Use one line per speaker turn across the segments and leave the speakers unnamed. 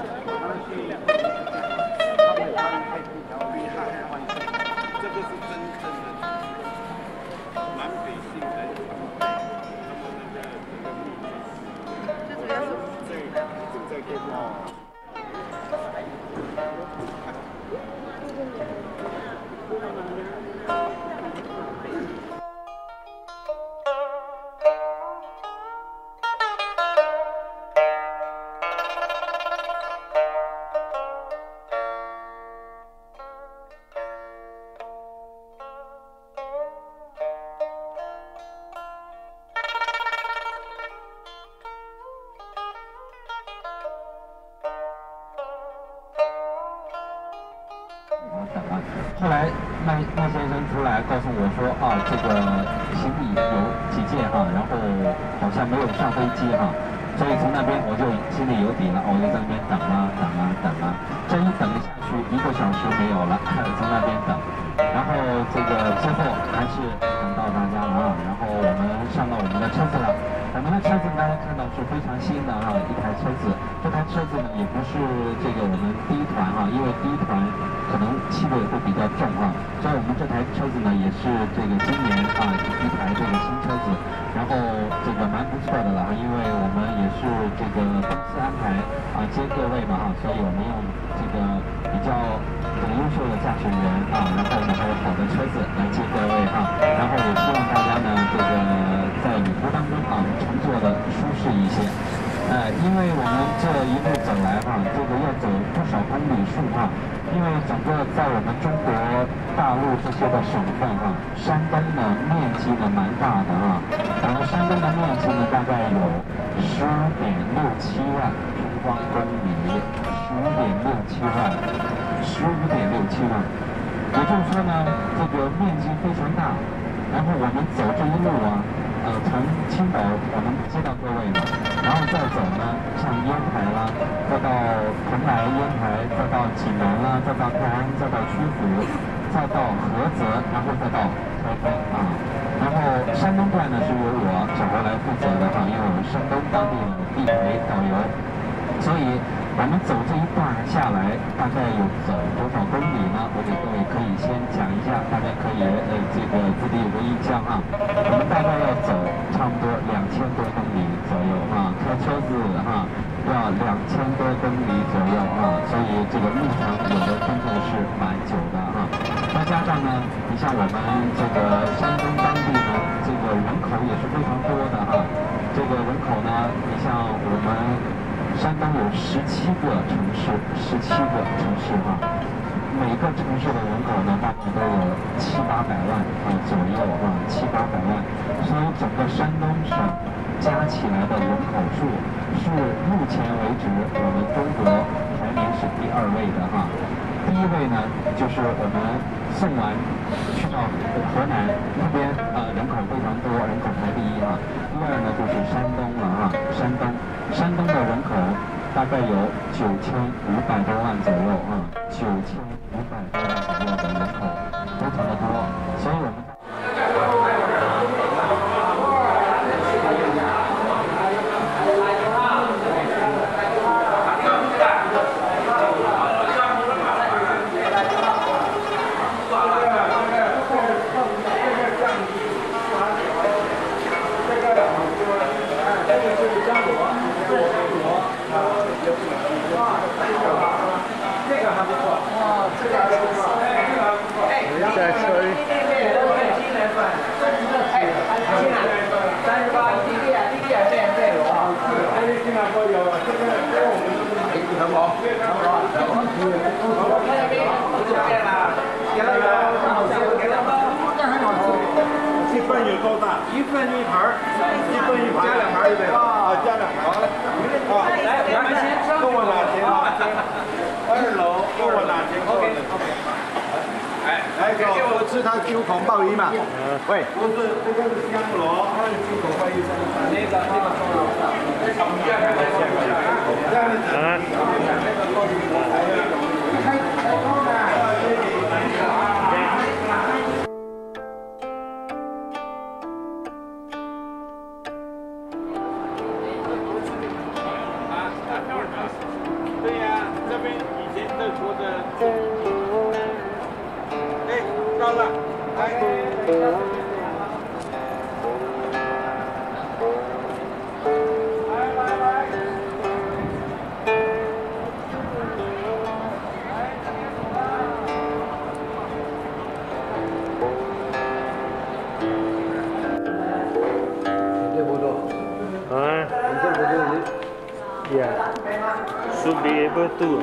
这个是真正的南北性的
这主要是
正在沟通。
后来麦先生出来告诉我说啊，这个行李有几件哈，然后好像没有上飞机哈，所以从那边我就心里有底了，我就在那边等啊，这一等下去1个小时没有了，从那边等，然后这个最后还是等到大家了啊，然后我们上到我们的车子了。我们的车子大家看到是非常新的哈，一台车子。这台车子呢也不是这个我们第一团哈，因为第一团可能气味会比较重哈，所以我们这台车子呢也是这个今年啊一台这个新车子，然后这个蛮不错的了哈，因为我们也是这个公司安排啊接各位嘛哈，所以我们用这个比较优秀的驾驶员啊，然后呢还有好的车子来接各位哈，然后也希望大家呢这个在旅途当中啊乘坐的舒适一些。因为我们这一路走来哈，这个要走不少公里数哈，因为整个在我们中国大陆这些的省份哈，山东呢面积呢蛮大的哈，山东的面积呢大概有15.67万平方公里，15.67万，也就是说呢，这个面积非常大，然后我们走这一路啊。从青岛我们接到各位的，然后再走呢，像烟台啦，再到蓬莱、烟台，再到济南啦，再到泰安，再到曲阜，再到菏泽，然后再到开封啊。然后山东段呢是由我小何来负责的哈，因为我们山东当地的地陪导游，所以我们走这一段下来，大概有走多少公里呢？我给各位可以先讲一下，大家可以这个自己有个印象啊。我们大概要走差不多2000多公里左右啊，开车子哈要2000多公里左右啊，所以这个路程有的真的是蛮久的哈。再加上呢，你像我们这个山东当地呢，这个人口也是非常多的哈。这个人口呢，你像我们山东有17个城市哈，每个城市的人口呢大概都有700-800万左右啊，700-800万，所以整个山东省加起来的人口数是目前为止我们中国排名是第2位的哈。第1位呢就是我们宋完去到河南那边人口非常多，人口排第1哈。第2呢就是山东了哈，山东的人口大概有9500多万左右啊，9500多万左右的人口，非常的多，所以我们。
一份有多大？一份一盘，一份一盘，加2盘就对了。啊，加2盘。好嘞。啊，来，我们先跟我拿钱，2楼跟我拿钱。OK。哎，来，给我吃他9孔鲍鱼嘛。喂，不是，这个是香螺，它是9孔鲍鱼3那个香螺。这样子。对呀。 哎，到了，来。
Yeah, should be able to.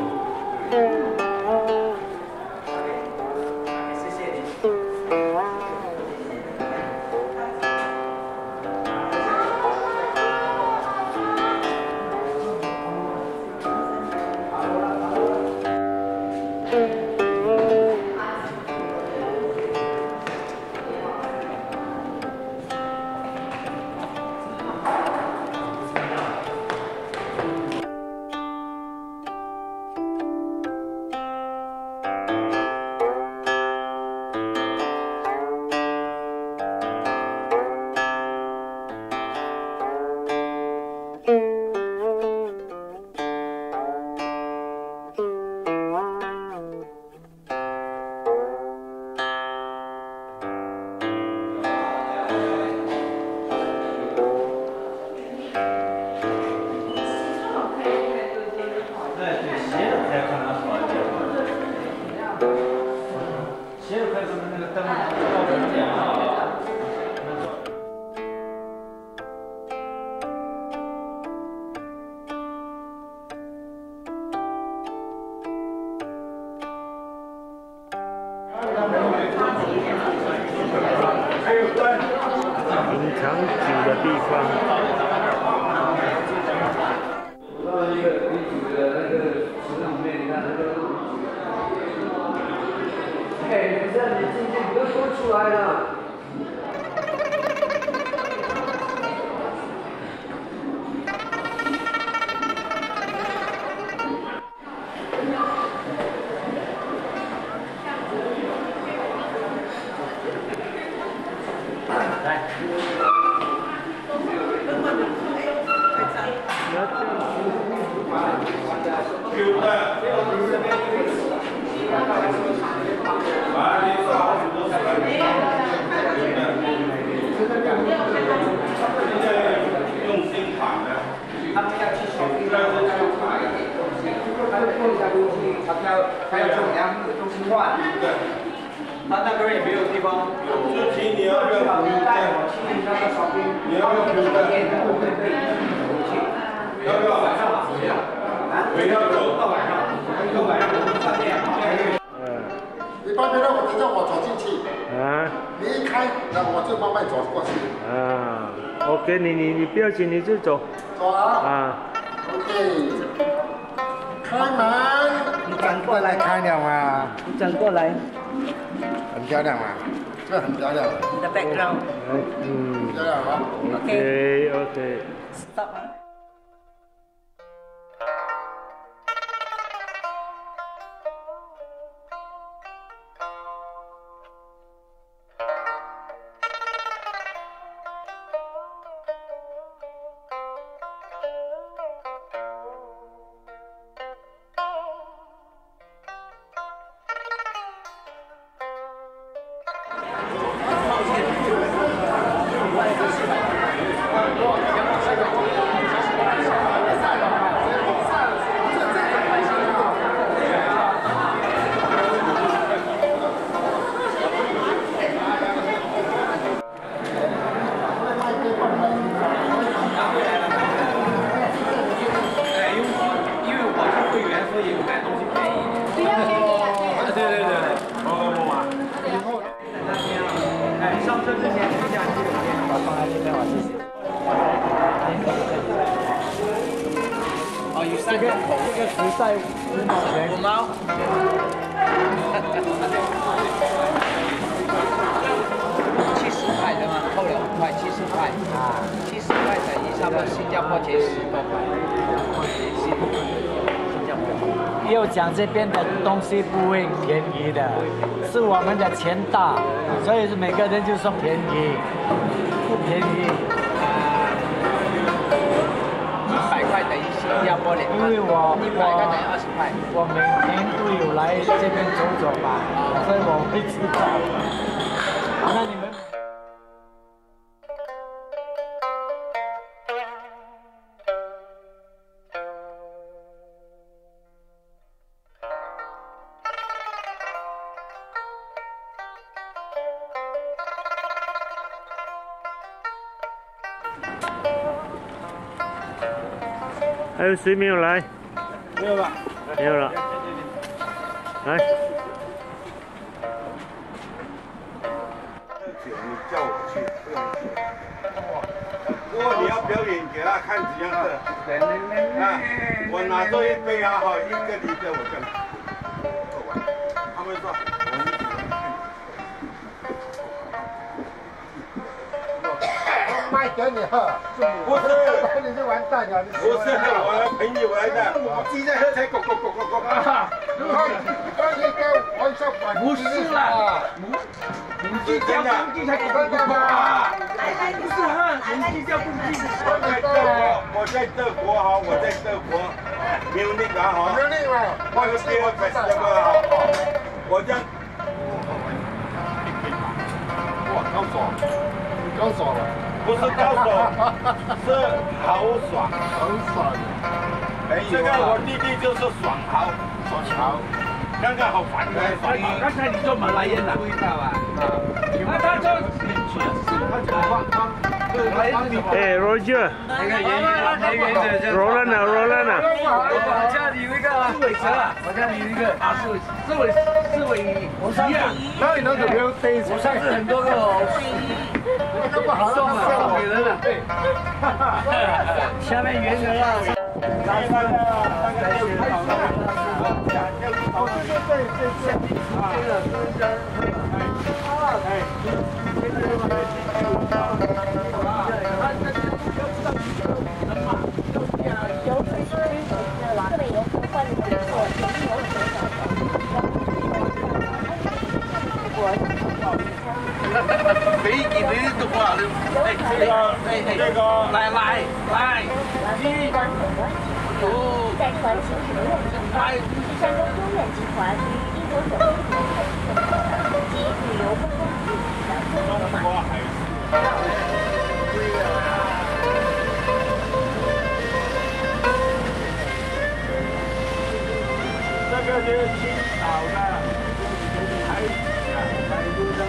隐藏酒的地方。
那个你煮的那个池里面，你看那个。哎，不是你进去不要说出来了。
用心卡的，
他们要去手机上要卡一点东西，他就碰一下东西，他要从两个东西换。
对。
他那边也没有地方。
就提你要不要
你带我去那个小兵，
你要不要
酒店的，我们可以回去。
要不要
晚上嘛？回要走到晚上，一个晚上我们饭店。
你帮别人，我等着我走进去。
啊。
你一开，那我就慢慢走过去。
啊 ，OK， 你不要紧，你就走。
走啊。
啊。
OK。开门。你转过来开了吗？
你转过来。
很漂亮嘛，这很漂亮。
你的 background。
嗯。
漂亮啊。
OK。
Stop 啊。 这个实在5毛钱。5毛。70块的嘛，扣了5块，70块啊，70块等于差不多新加坡钱10多块。新加坡。又讲这边的东西不会便宜的，是我们的钱大，所以是每个人就说便宜，不便宜。100块等于10
要玻璃，
因为我
你买刚才20块。
我每天都有来这边走走嘛，所以我会知道。那你们？
还有谁没有来？
没有了。
没有了。来。
你叫我去，不用去。如果你要表演，给他看怎样的。啊，我拿着一杯啊，哈，1个礼拜我跟做完。他们说我们喜欢看。
卖给你喝，
不是，
你就完蛋了。
不是，我的朋友来的，我自己在喝才咕咕咕咕咕。
不是啦，母鸡叫公鸡才咕咕咕啊！不是哈，母鸡叫公鸡。
我在德国哈，我在德国，没有那个哈，我有第二个这个哈，我讲。哇，高爽，
高爽了。
不是高手，是豪爽。
很爽。
这个我弟弟就是爽豪，爽豪。刚刚好反过来。
刚才你做马来人啊？不知道啊。他做
哎 ，Roger。
那个圆圆
Roland。
我家里有一个刺猬蛇啊，我家里有一个刺猬。我上次
那你能怎么样逮？
我上次很多个哦。
那不好
送给人了。对。下面圆人啊。俾件你都讀啊！這個嚟，
在传奇评论中，山东中远集团于1990年及旅游观光业的中国海
这个就是青岛的海陆生。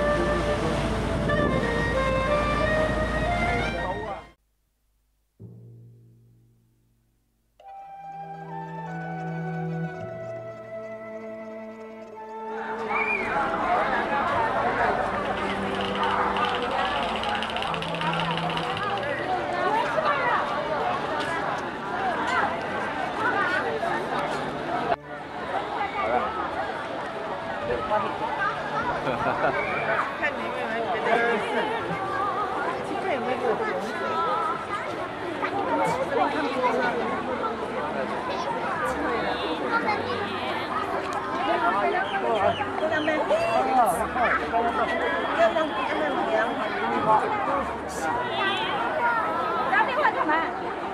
看你有没有觉得今天有没有给我红色？这里看不出来。
打电话干嘛？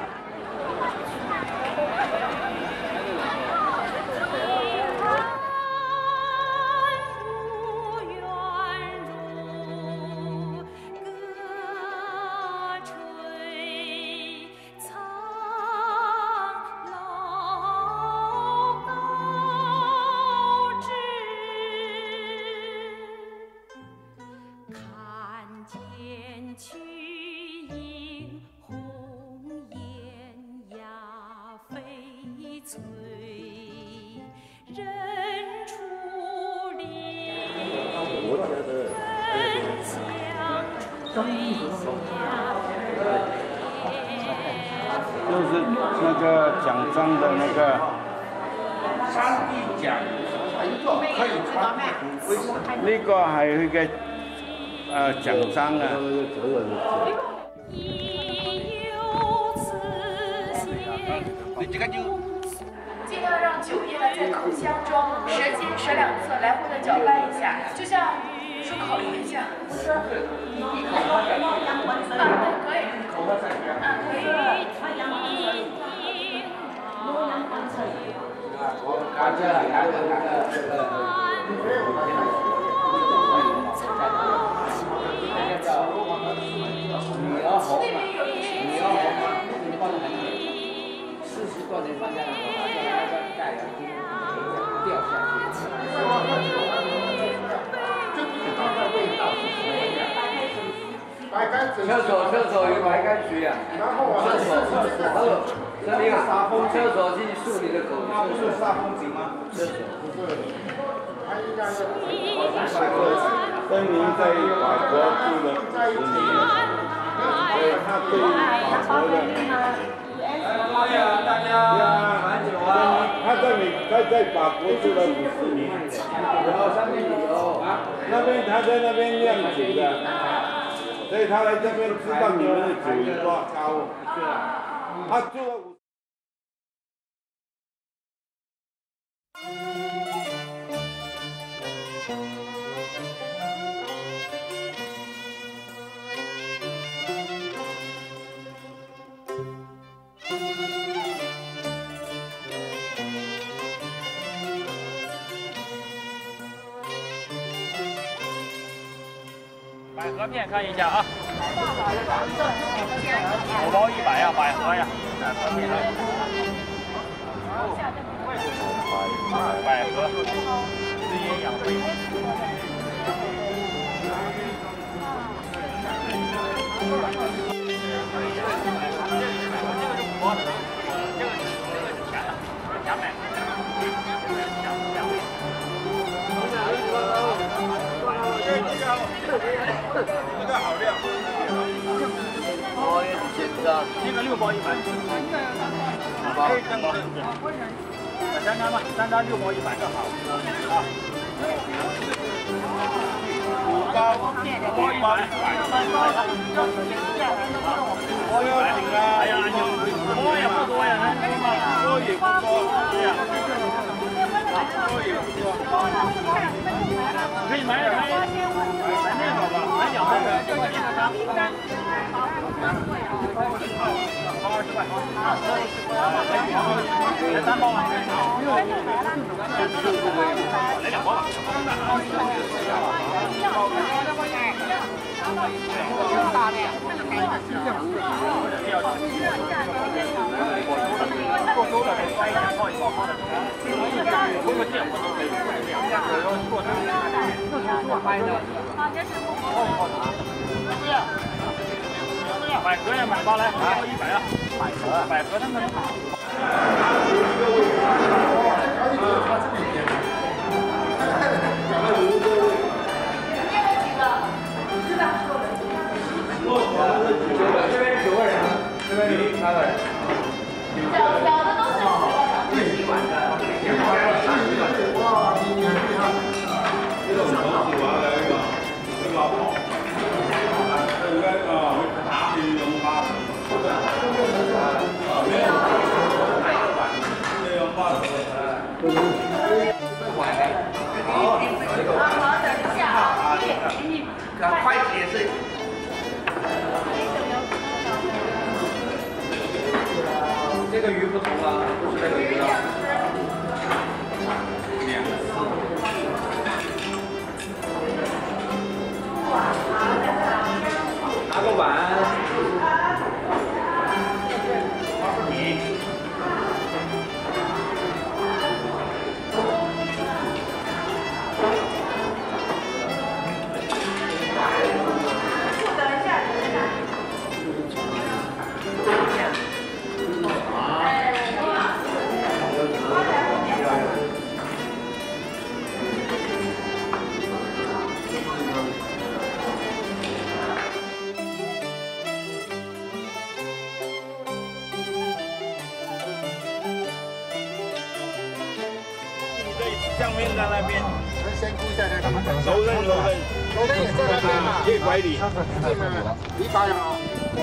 就是那个奖章的那个
山地獎，
呢個係佢嘅獎章啊。
尽量让酒液呢在口腔中舌尖舌两侧来回的搅拌一下，就像漱口一下。可以。
厕所有白干区啊，厕所，那里有沙风，厕所去漱你的口，
是煞风景吗？
厕所。
跟您在法国住了10年，所以他对法国的，他在法国住了50年，他在那边酿酒的，所以他来这边知道你们的酒有多高，他住了50。
百合片看一下啊，5包100呀，百合呀，百合，滋阴养肺。
这个好料。
我也是知道。
这个6包100。5包。3张吧，3张6包100个好。啊。5包100。
我要请啊！
哎呀，多也不多呀，
多也不多，
对呀。
多也不多。
可以买那个吧，买2包的。20块。来3包吧。来2包吧。大的呀。过周的可以穿一件套一包包的。不过这我都可以2件，然后做成拍的。百合也买包来，100啊。百合那个。
这边9个人，这边8个人。
小的都是10碗的。
这种好喜欢的那个好，应该打起龙巴，这种巴
快解释。这个鱼不同啊，不是那个鱼啊。拿个碗。
酱面在那边，
先顾一下那个。
柔韧
也在那边嘛，
可以怀里。
你保养啊。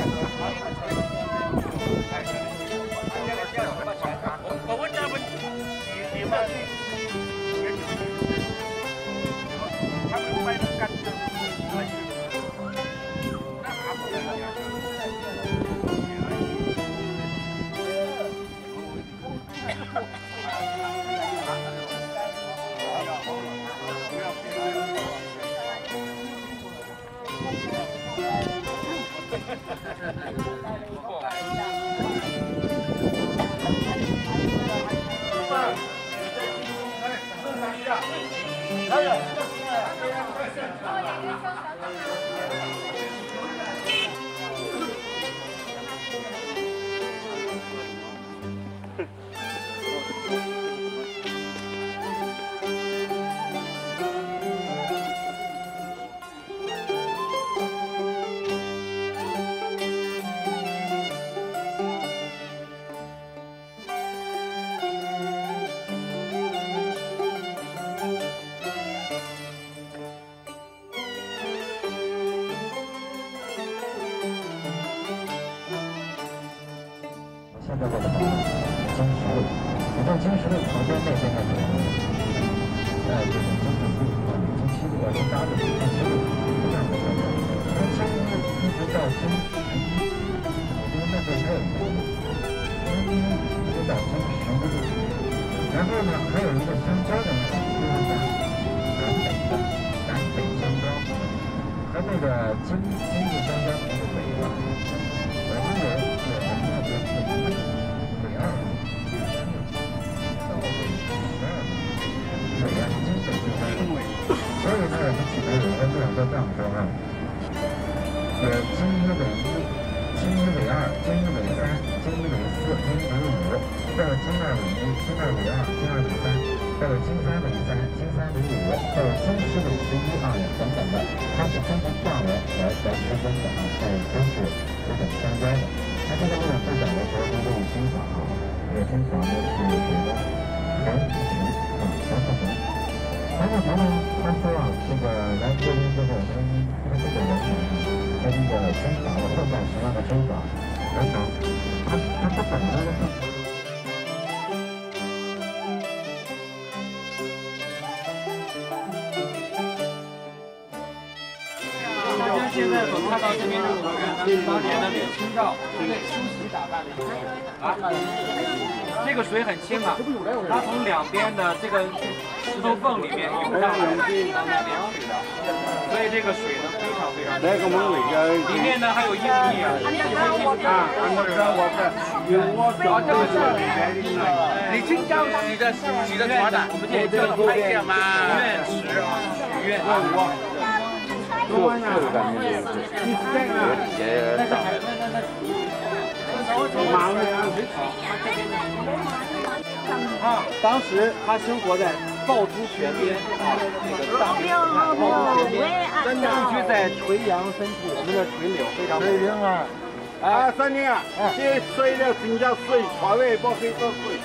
我问这问题，你们他们卖的干净，那还不一样。
现在这个金石路，你在金石路旁边那边的这种金石路金七路金八路、金七路这样的交通，从金路一直到金11，我觉得那边还有一个路，从金一直到金11路，然后呢还有一个相交的路，就是在南北相交，和那个金路相交的那个北吧，我们有那边是1、北2、到北12，北啊是金北金山，所以呢我们起来有个路就这样说啊，有金1北1、金1北2、金1北3、金1北4、金1北5，到金2北1、金2北2、金2北3，到金3北3、金3北5，到金10北11啊等等的，它是分成段来区分的啊，都是有点相关的。它这个路最早的时候是路军法啊，这个军法呢是这个黄福群啊，黄福群。黄福群呢，他说啊，这个来这边之后，他这个人呢，他这个军法的后半时代的军法，人呢，他不懂这个。
现在所看到这边的果园呢，是当年的李清照梳洗打扮的一个啊。这个水很清啊，它从两边的这个石头缝里面涌上来，到那边去的，所以这个水呢非常非常清。里面呢还有硬币啊，
李清照洗的船的，我们这这个拍下嘛，
愿池啊，许愿。 当时他生活在趵突泉边啊，那个大边趵突泉边，地区在垂杨深处，我们的垂柳非常
水灵啊！啊，三娘啊，这水了真叫水，船位不可以做水。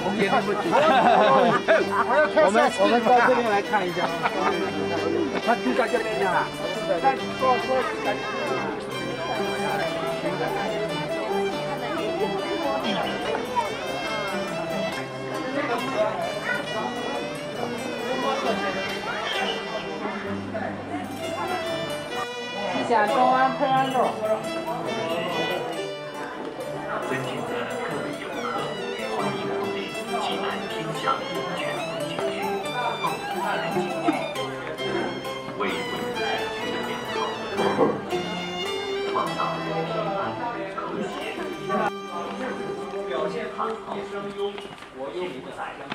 我们到这边来看一下，他就在这边呀。
吉祥公安平安路。
尊敬的各位游客，欢迎光临济南天象全风景区、凤台景区，为文景区的美好创造平安和谐。
表现出一生忧国忧民的大家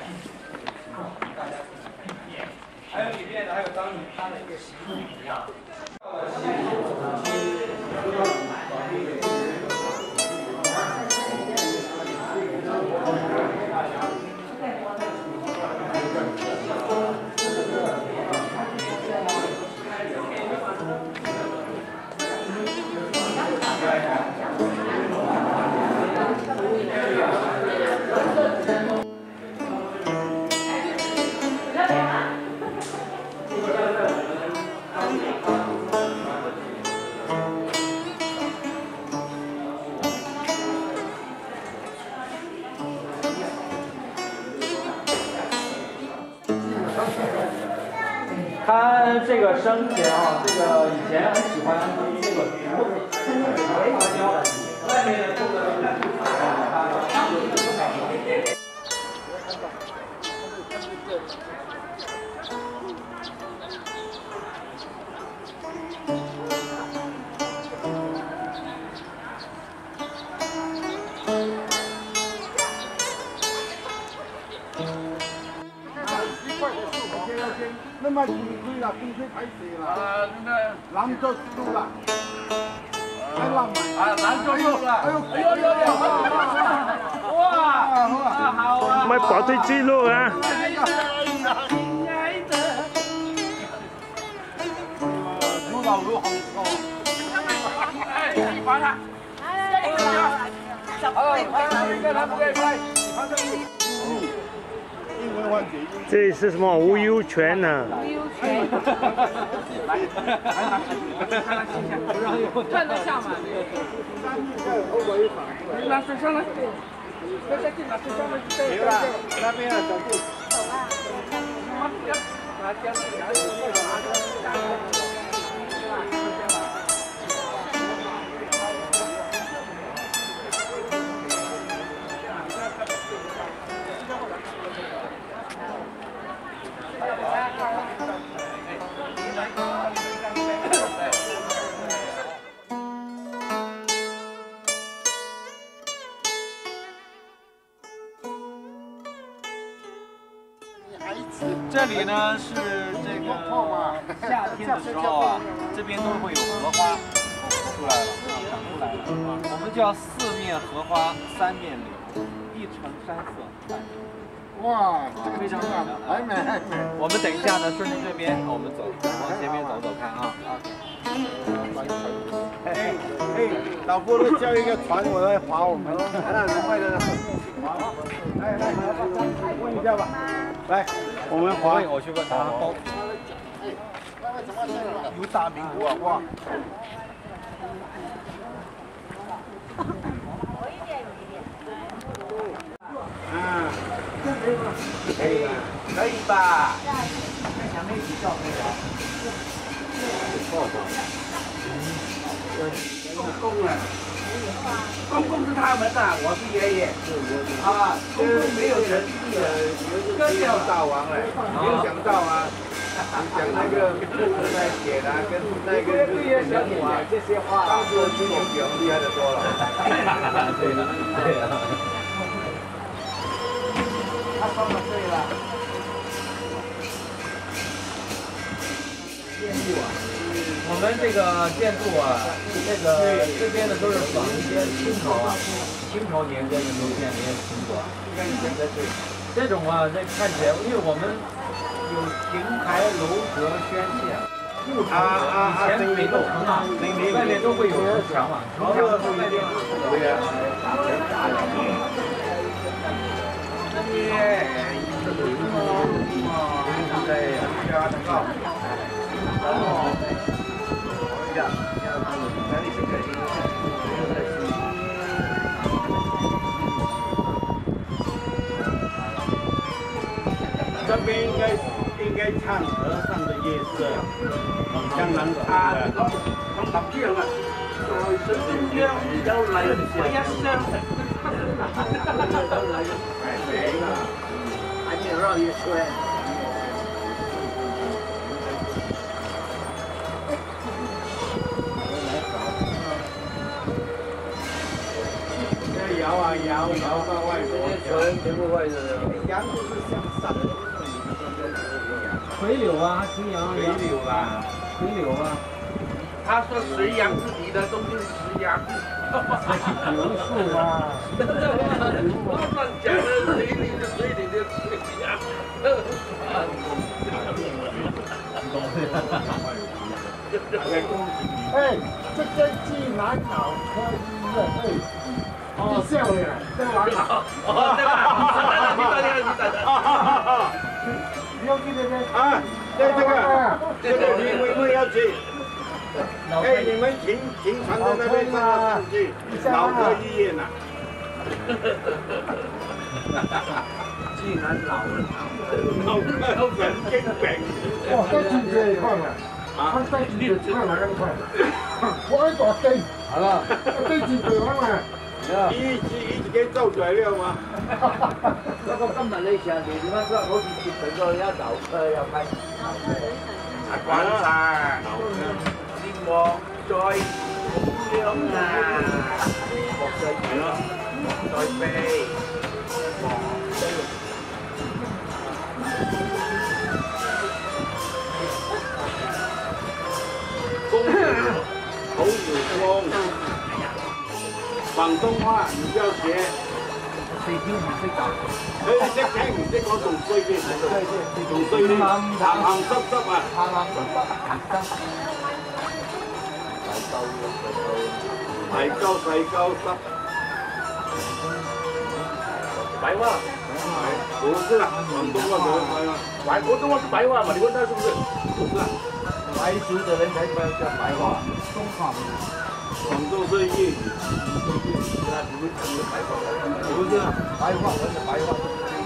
还有里面的，还有当年他的一个行动一样。他这个生前啊，这个以前很喜欢这个花椒，外面的做的
那麼冰水啦，冰水太水啦。蘭州輸啦。太浪漫。蘭州輸啦。哎呦！哇！好啊！
咪保持記錄啊！
如老如紅燒。哎，你拍他。
这是什么无忧泉呢？
无忧泉。看得像吗？拿水上来。再进拿水上来。
没了，那边了，走进。
走吧。
这里呢是这个夏天的时候啊，这边都会有荷花出来了，长出来了。我们叫四面荷花三面柳，一城山色。
哇，
非常美的，
还美还美。
我们等一下呢，顺着这边我们走，往前面走走看啊。
老婆都叫一个船，我来划我们。来，快点！来，问一下吧。来，我们划。
我去问他。
有大明湖啊！哇。啊，可以吧？可以吧？跟前面一起照可以啊。公公啊，公公是他们的，我是爷爷。啊，就是没有人更要大王了，没有想到啊。你讲那个在写的，跟那个人物啊，这些话，当时比我厉害的多了。对的，对的。他说的对了。建筑啊，我们这个建筑啊，这个这边的都是仿一些清朝啊，清朝年间的都建的风格。这种啊，这看起来，因为我们有亭台楼阁轩榭，以前每个城啊，外面都会有城墙嘛，城墙的外面对呀。这边应该唱和尚的夜色，江南啊，咁特別啊，在中央有禮我一雙，還沒有繞一圈。摇啊摇，摇到外国，全部外的，羊就是向上的。
垂柳啊，垂杨，
垂柳啊，
垂柳啊。
他说水杨是你的东西是石杨。
柳树啊。
乱讲的，水里的水里的水杨。
哎，这根据南脑科医院，哎。哦，笑脸，在哪里？
哦，在哪？
你要去那边
啊？对这个你们要去。哎，你们停船在那边上去，脑科医院呐。既然脑科神经病。
哇，再进去一块嘛？啊，再进去一块哪个块？我一大堆，係啦，再進去啊嘛。
依自己周材料嘛。
不過今日你成年點解好似接佢個一流佢又批？
慣晒，先鑊再咁樣啊，鑊再係咯，再飛，鑊飛。 广东话你不要学。
識聽唔識答。
你識聽唔識講仲衰啲，仲衰啲，鹹濕濕啊！鹹鳩濕。
白話。
不是啦，廣東話不是白話。
廣東話是白話嘛？你問他是不是？
不是啊。
白族的人才叫白話。中華。
廣東是粵語。不是啊，
白話我是白話。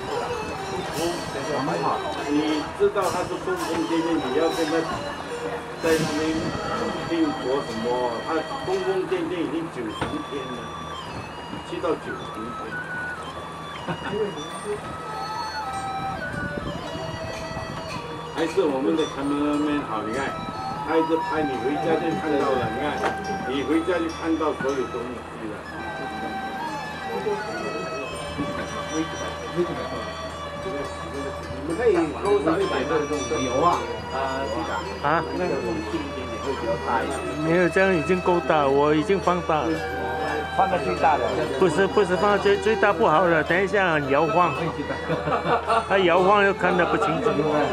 你知道他是中风见面，你要跟他在那边定国什么？他中风见面已经90天了，7到90天。还是我们的cameraman好，你看，他一直拍你回家就看到了，你看，你回家就看到所有东西了。
你们可以勾少一点这种油啊，
啊？
那个弄轻一点点会比较大一点。
没有，这样已经够大，我已经放大了。
放到最大的。
不是放到最大不好了，等一下很摇晃，它摇晃又看得不清楚。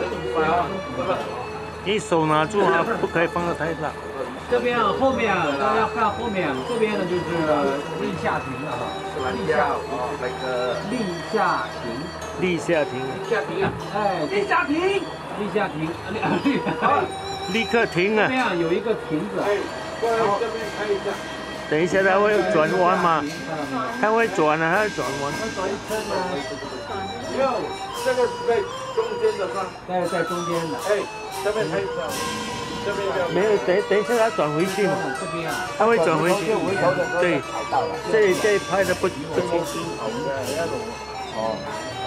你手拿住啊，不可以放得太大。
这边啊，后面啊，大家要看后面，这边呢就是立夏亭了哈，是吧？立夏那个立夏亭。
立夏亭。
立夏亭啊，哎，立夏亭，立夏亭，
立刻停啊！
这样有一个亭子。
哎，过来这边看一下。
等一下，它会转弯吗？它会转啊，它会转弯。
没有，这个是在中间的吗？
在中间的。
哎，这边拍一下。这边
没有，等一下它转回去嘛。
这边啊。
它会转回去。对，这里拍的不清楚。
哦。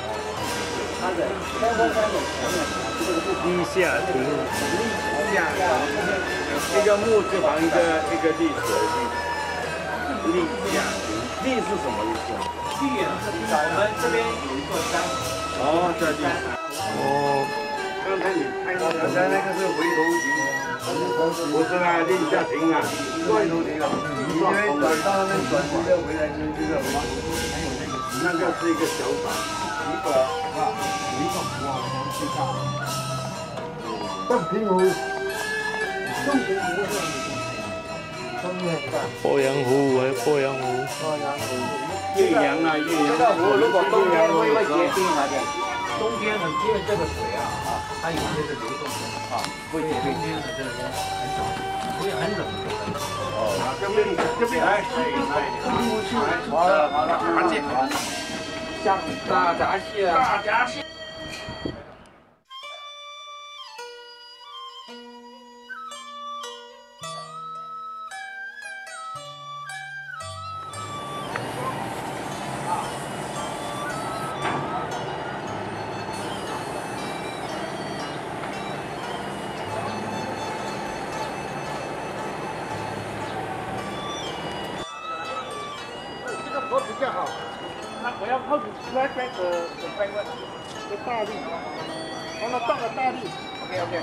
立夏亭。
立夏，一个木字旁一个历史的历。立夏亭，立是什么意思？
立啊，我们这边有一座山。
哦，这立。
哦。
刚才你拍的，刚才那个是回头亭，不是啦，立夏亭啊，回头亭啊。因为转到那转机再回来就是那个是一个小岛，
有一个湖啊，我们去看。洞庭湖，洞庭湖是东面的。
鄱阳湖还是鄱阳湖？
岳阳啊，岳阳。
这个湖如果冬天会结冰吗？
冬天呢，因为这个水啊，它有些是流动的啊，会结冰。冬天的这边很少，所以很冷就很冷。
哦，这边来，好了，螃蟹，
像大闸蟹啊，大闸蟹。
我比较好，
那我要靠那边的飞问，
这大力，帮他倒个大力。
OK。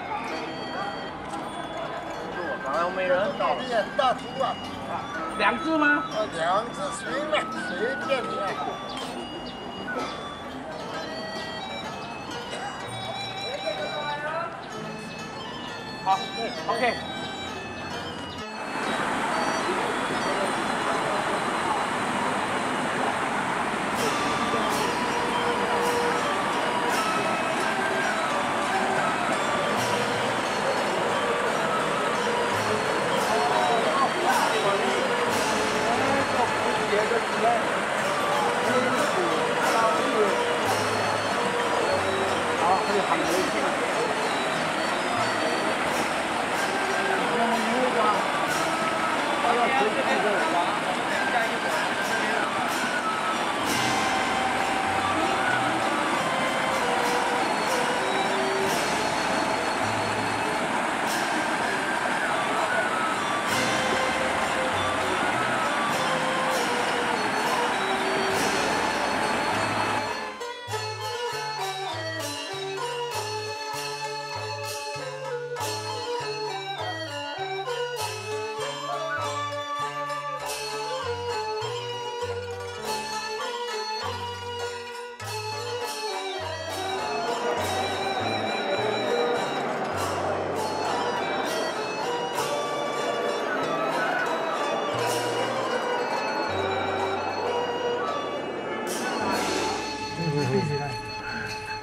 然后每人倒
大厨啊
，2只吗
？2只行了，随便你啊。
好，OK。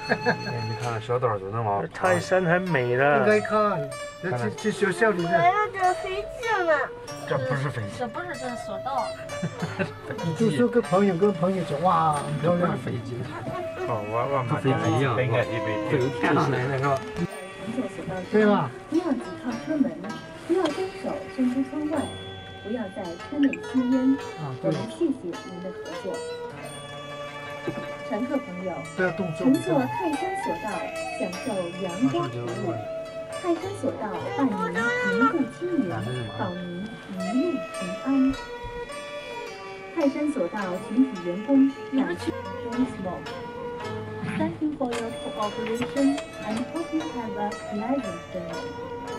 你看小岛就那么
泰山很美了。
应该看，去学校里面。
来了，这飞机了。
这不是飞机。
这不是这索道。
你就说跟朋友讲，哇，很漂亮飞机。
哦，我买
飞机一样，应该飞上来那个。对吧？
不要挤靠车门，不要将手伸出窗外，不要在车内吸烟。我们谢谢您的合作。乘客朋友，乘坐泰山索道，享受阳光服务。泰山索道伴您年度清明，保您一路平安。泰山索道全体员工两千smoke。Thank you for your cooperation and hope you have a pleasant journey.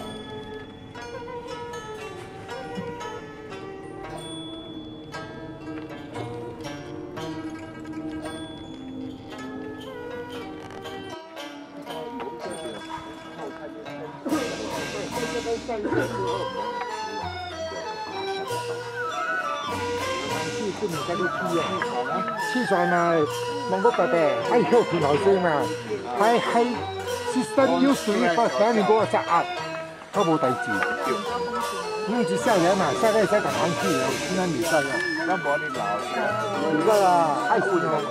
氣爽嘛，蒙古伯伯，喺條條頭先嘛，喺切身要水發上面嗰個隻鴨，佢冇第字，弄住下來嘛，下來再打上去，現在沒下來，那冇你老，而家啊，太苦了。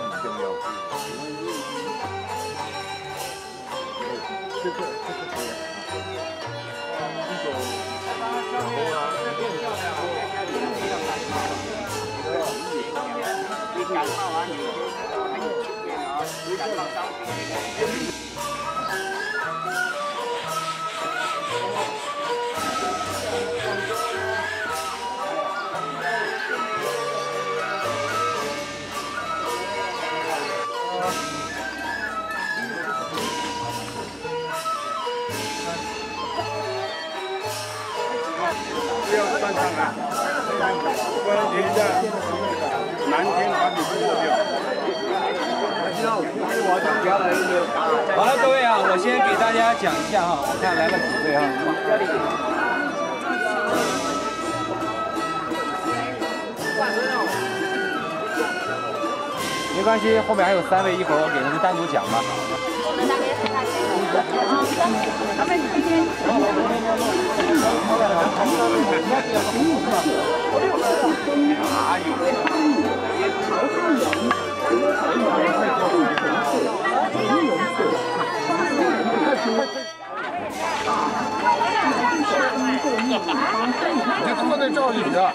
感冒啊，很有经验啊，感冒伤病。
不要上场啊！不然等一下南天把你过掉。
好了，各位啊，我先给大家讲一下哈，我看来了几位啊。没关系，后面还有3位，一会儿我给他们单独讲吧。我们大概是大概他们今天。
你就坐在这里的。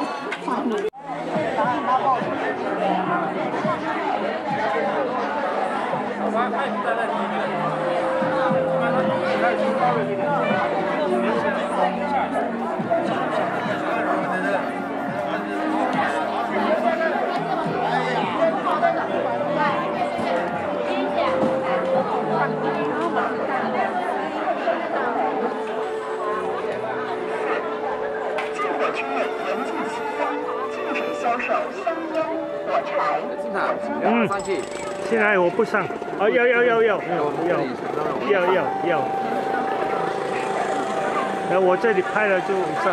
现在我不上，哦，要，然后我这里拍了就上。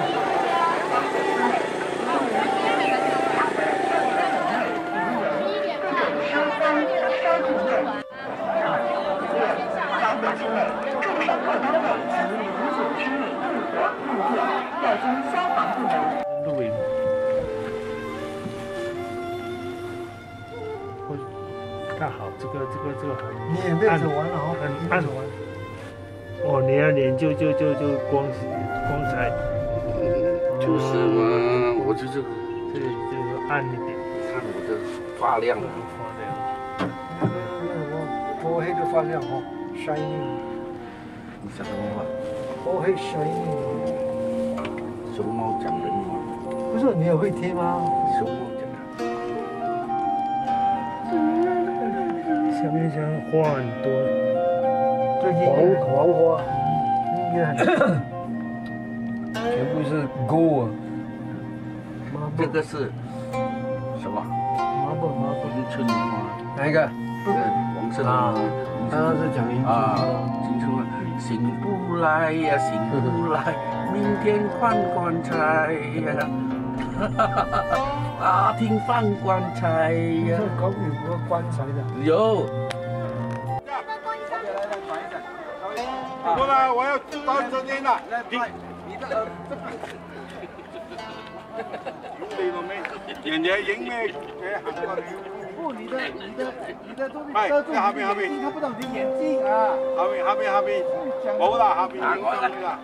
录影。看好这个很。
你也位置完了哈，
很暗。哦，你要脸就光彩。
就是嘛，我就这个。
这里就暗一点。
看我这发亮。
我黑的发亮哈，shining。
你讲什么话？
我黑 shining。
熊猫讲人话。
不是你也会听吗？
熊猫讲。
下面像花很多。
最近黄花，音乐很。全部是 gold。
这个是什么？
麻布。
迎春花。
哪一个？
黄色的。
刚刚是讲迎春花。
迎春花，醒不来呀，醒不来，明天换棺材呀。大厅放棺材呀。
这狗有个棺材的。
有。
过来，我要到这边了。你的这个。你都没，人家影咩嘅行过嚟。
不，你的都是
係，
遮住
下邊，
你看不到你的眼睛啊。
下邊，冇啦，下邊影到你啦。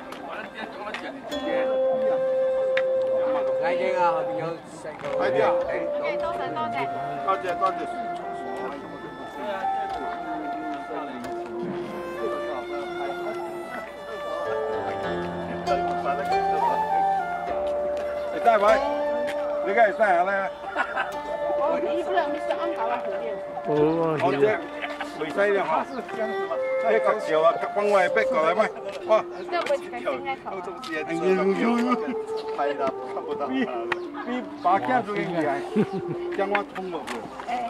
睇鏡啊，後邊有成個。
係啲啊。多謝。你帶位，你梗係生下咧。
哦，你不然你是安搞了河边。
我即未使咧嚇。一個時候啊，幫我哋逼過嚟咩？哇！係啦，差不多。比把鏡仲厲害，將我通過去。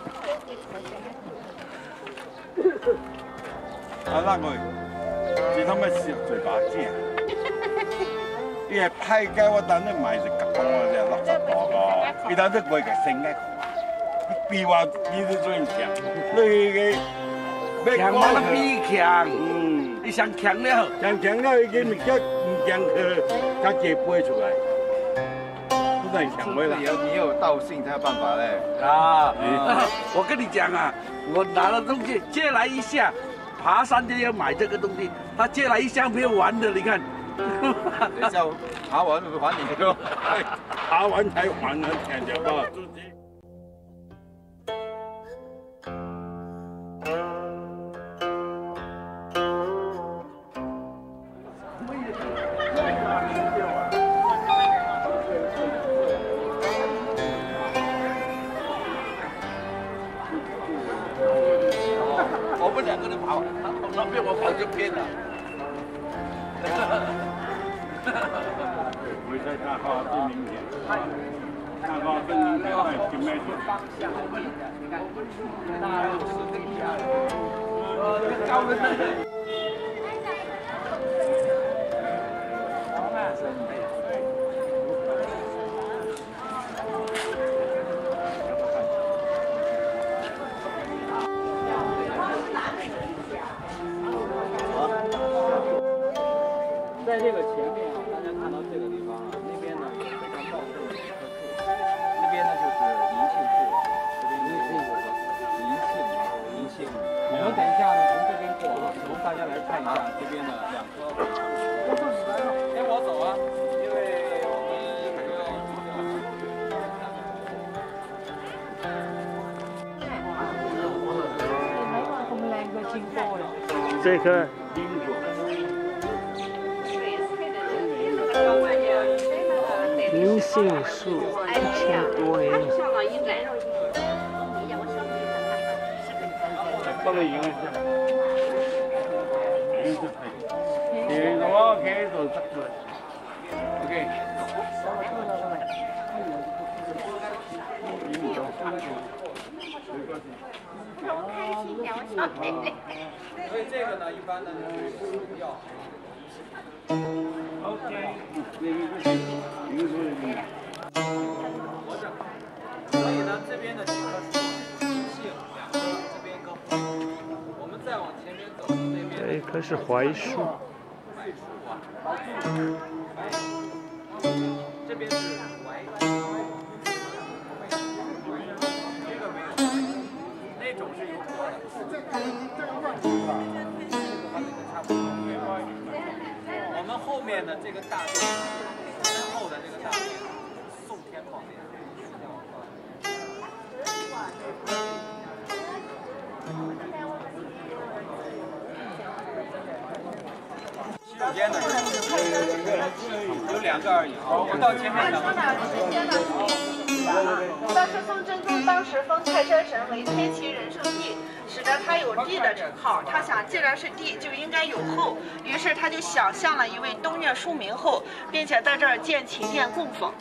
啊，那個，只他媽笑嘴巴尖。你係批雞，我等你買就急幫我哋落實多個，你等啲貴嘅性嘅，比話比你最強，你嘅。
強嘛，比強，你想強了，
已經唔強去，他自己背出來，不能強回來。你有道性才有辦法嘞。
啊，我跟你講啊，我拿了東西借來一下，爬山就要買這個東西，他借來一下沒有完的，你看。
你就爬完會還你咯，爬完才還啊，聽着吧。
我们2個人跑，他從那邊我跑就偏了。
會在大學最明顯，大學最明顯係前面出。
高人的。
在这个前面啊，大家看到这个地方啊，那边呢有非常茂盛的一棵树，那边呢就是银杏树，这边银杏。我们等一下呢从这边过啊，从大家来看一下这边的2棵。先我走啊，因为我们
这棵。银杏树1000多年。
不能赢。其實我企喺度得㗎。OK。
所以这个呢，一般呢就是不要。OK。所以呢，这边的几棵树，银杏2棵，这边1棵。我们再往前面走，那边。
这一棵是槐树。
槐树啊。这边是槐树。这个没有，那种是有果的。差不多。我们后面的这个大殿，身后的这个大殿，宋天宝殿。洗手间的有2个而已。好，我到前面
但是宋真宗当时封泰山神为天齐仁圣帝，使得他有帝的称号。他想，既然是帝，就应该有后，于是他就想象了一位东岳庶民后，并且在这儿建秦殿供奉。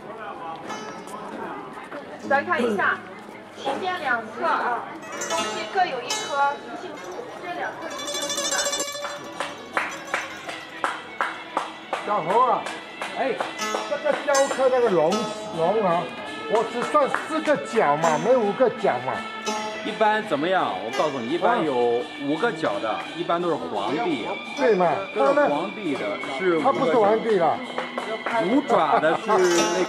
咱看一下，秦殿2侧啊，东西各有1棵银杏树，这2棵银杏树呢。
小侯啊，哎，这个雕刻那个龙啊，我只算4个角嘛，没5个角嘛。
一般怎么样？我告诉你，一般有5个角的，一般都是皇帝。
对嘛？
都是皇帝的，是
他不是皇帝了。
5爪的是那。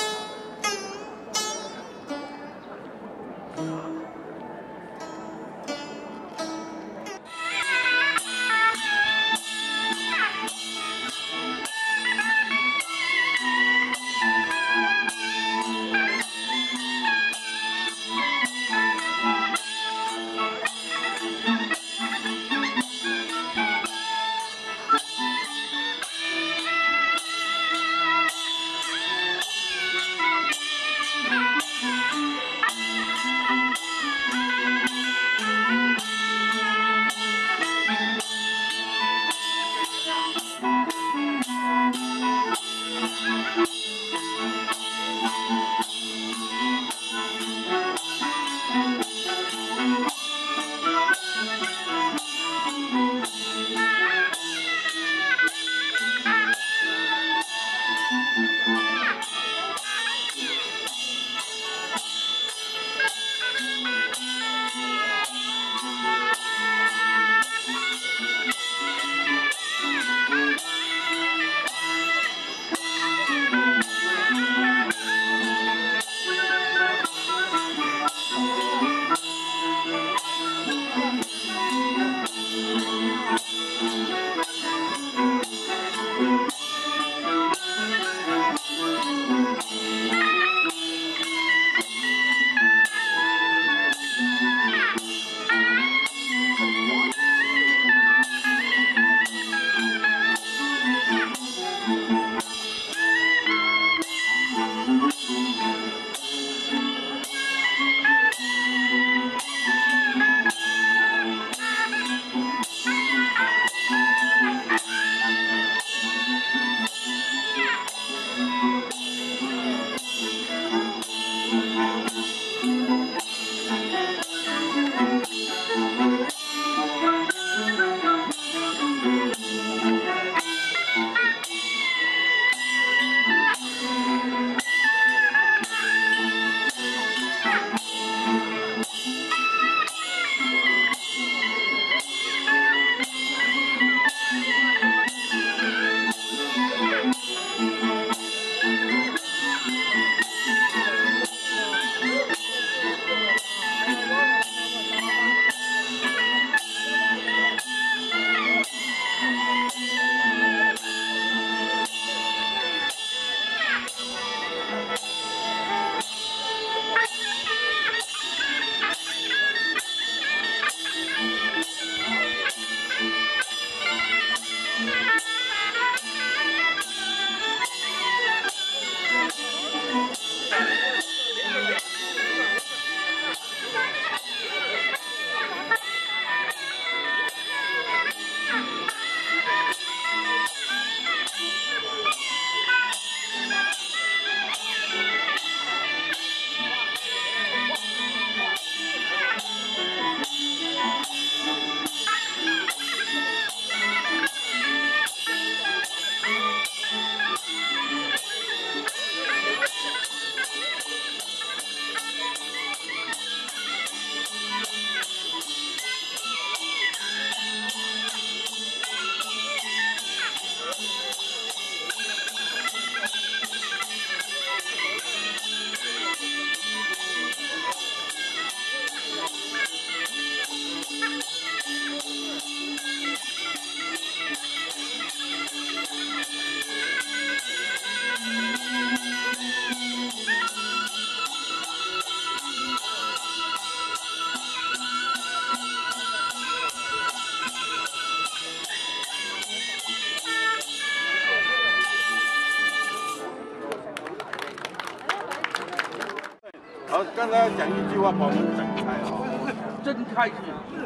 好，刚才讲一句话把我们整开啊，
真开心。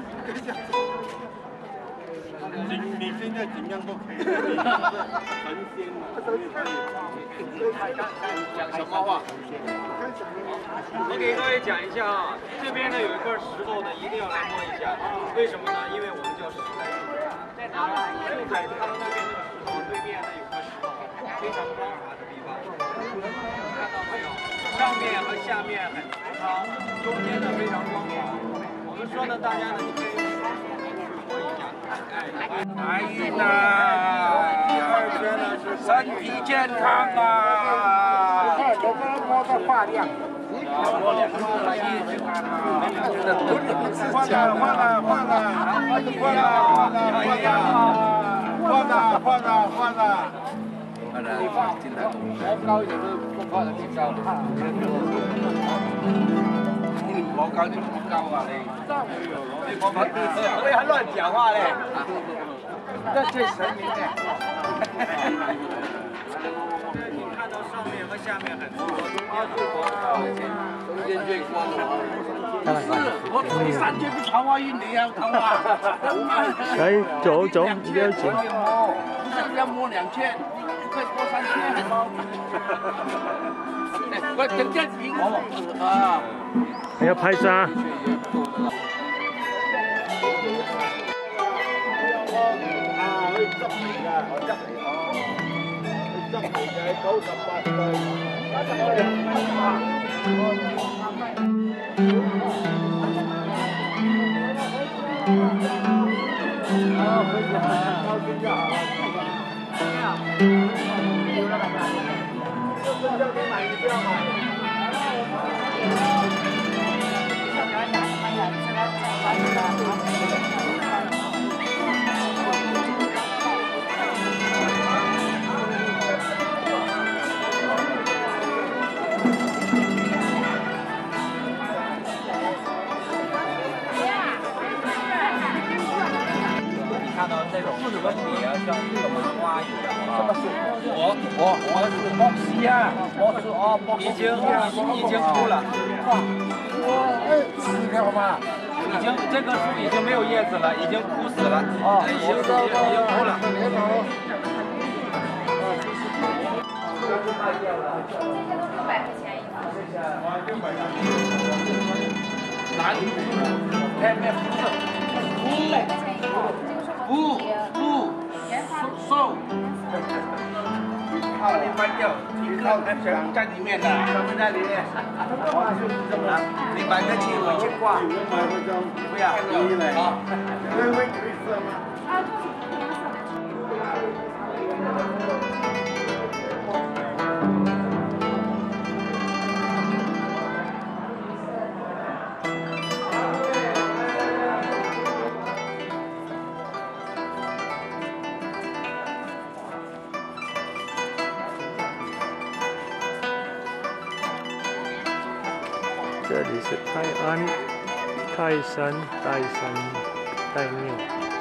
你现在怎样都可以，神仙嘛，
讲什么话？我给各位讲一下啊，这边呢有一块石头呢，一定要来摸一下。为什么呢？因为我们叫石头。在哪里？就在他那边那个石头对面呢有个石头，非常光滑的地方。看到没有？上面和下面很粗糙，中间呢非常光滑。 么说呢？大家呢，你可以
来运呐，身体健康啊！
看这个摸个发量。
高一点都不怕人高了。你摸高就摸高啊你！
我还乱讲话嘞。
这最神明的。
你看到上面和下面很多，
中间最光的。是，我第3圈不桃花运你啊，桃花。
来走走，不要紧。
不是要摸2圈，快摸3圈。我等下赢啊！
还要拍照。
看到这种河底啊，像这个麻花一样啊。我是波西啊，已经枯了。
死了吗？
这棵树已经没有叶子了，已经枯死了。已经枯了。
哪里？前面不是。 不，瘦，靠你搬掉，你靠全在里面的，全部在里面。你买个气回去挂，不要，好。
这里是泰安、泰山、岱庙。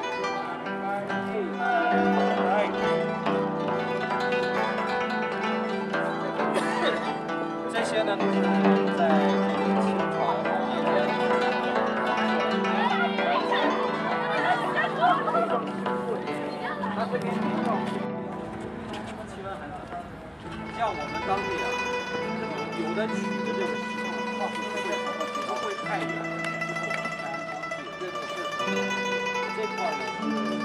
这些呢都是在清朝年间。像我们当地啊，有的取的这个石头不会太远，这个是这块呢。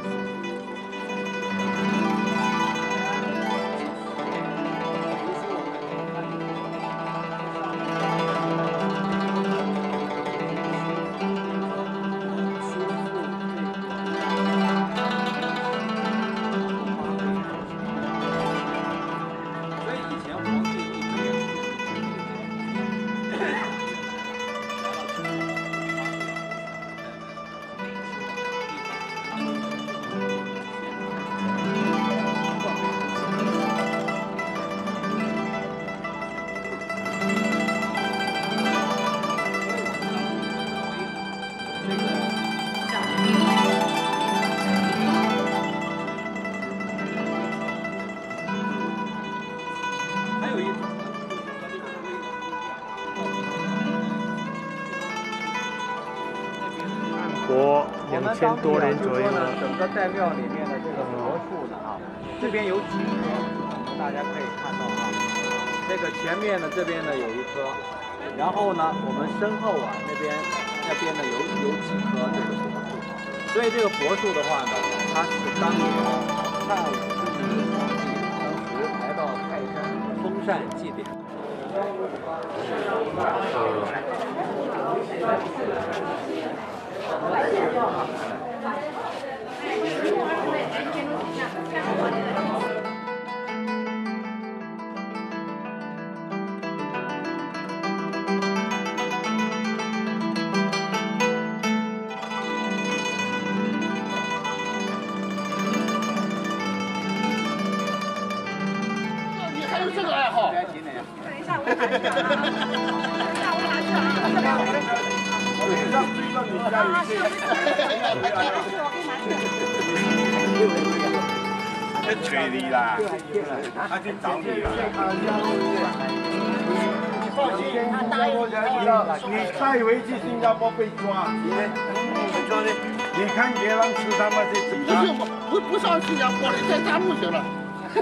2000多年左右
呢，整个岱庙里面的这个柏树呢啊，这边有几棵，大家可以看到啊，这个前面呢这边呢有一棵，然后呢我们身后啊那边呢有几棵这个柏树，所以这个柏树的话呢，它是当年汉武帝皇帝当时来到泰山封禅祭典。
你还有这个爱好？
等一下，我拿去啊！等一下，我拿去啊！
我上追到你家里去。在催你啦，他去找你了。放心，你再回去新加坡被抓，你看别人吃他们这几家。
不上新加坡了，在大陆去了。